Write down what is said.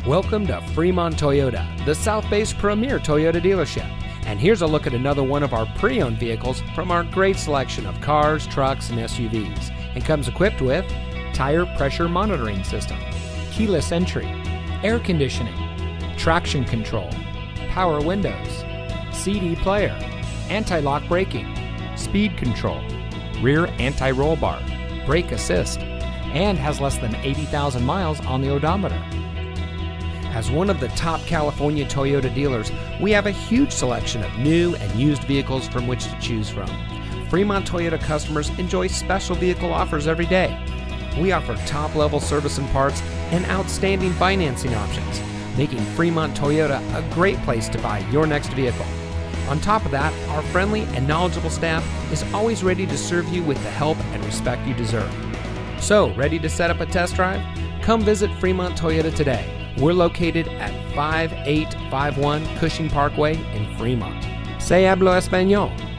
Welcome to Fremont Toyota, the South Bay's premier Toyota dealership. And here's a look at another one of our pre-owned vehicles from our great selection of cars, trucks, and SUVs. And comes equipped with tire pressure monitoring system, keyless entry, air conditioning, traction control, power windows, CD player, anti-lock braking, speed control, rear anti-roll bar, brake assist, and has less than 80,000 miles on the odometer. As one of the top California Toyota dealers, we have a huge selection of new and used vehicles from which to choose from. Fremont Toyota customers enjoy special vehicle offers every day. We offer top-level service and parts and outstanding financing options, making Fremont Toyota a great place to buy your next vehicle. On top of that, our friendly and knowledgeable staff is always ready to serve you with the help and respect you deserve. So, ready to set up a test drive? Come visit Fremont Toyota today. We're located at 5851 Cushing Parkway in Fremont. Se hablo español.